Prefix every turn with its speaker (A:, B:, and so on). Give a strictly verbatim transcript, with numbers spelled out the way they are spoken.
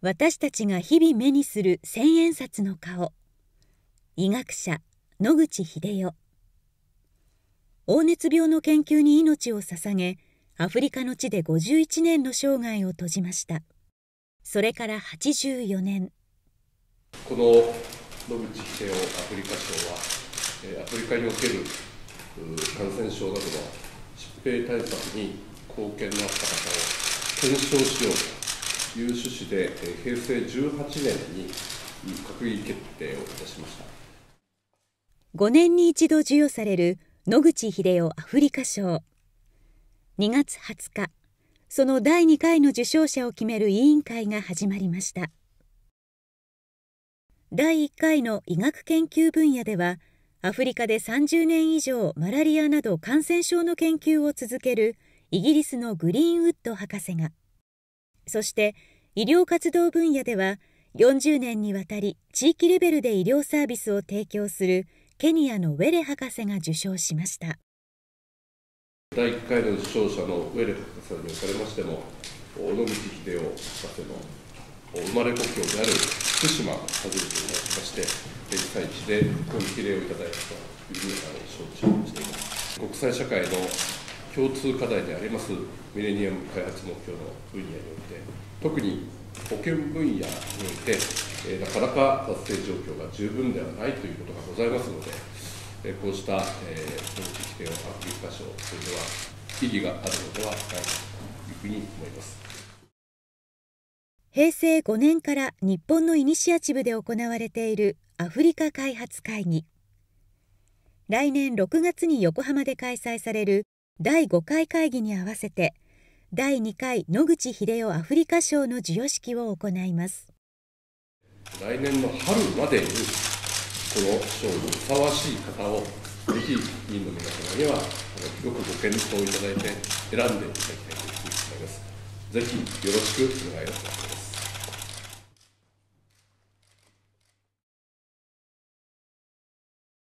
A: 私たちが日々目にする千円札の顔。医学者野口英世。黄熱病の研究に命を捧げ、アフリカの地でごじゅういちねんの生涯を閉じました。それからはちじゅうよねん。
B: この野口英世アフリカ賞は、アフリカにおける感染症などの疾病対策に貢献のあった方を顕彰しようという趣旨で、へいせいじゅうはちねんに閣議決定をいたしました。
A: ごねんに一度授与される野口英世アフリカ賞。にがつはつか、そのだいにかいの受賞者を決める委員会が始まりました。だいいっかいの医学研究分野では、アフリカでさんじゅうねん以上マラリアなど感染症の研究を続けるイギリスのグリーンウッド博士が、そして医療活動分野ではよんじゅうねんにわたり地域レベルで医療サービスを提供するケニアのウェレ博士が受賞しました。
B: だいいっかいの受賞者のウェレ博士におかれましても、野口英世博士の生まれ故郷である福島を訪ねていただきまして、被災地でご激励をいただいたというふうに承知をしています。国際社会の共通課題でありますミレニアム開発目標の分野において、特に保健分野において、えー、なかなか達成状況が十分ではないということがございますので、えー、こうした、えー、野口英世アフリカ賞というのは意義があるのではないかというふうに思います。
A: へいせいごねんから日本のイニシアチブで行われているアフリカ開発会議。来年ろくがつに横浜で開催されるだいごかい会議に合わせて、だいにかい野口英世アフリカ賞の授与式を行います。
B: 来年の春までにこの賞にふさわしい方をぜひ議員の皆様には広くご検討いただいて選んでいただきたいというふうに思います。ぜひよろしくお願いをいたします。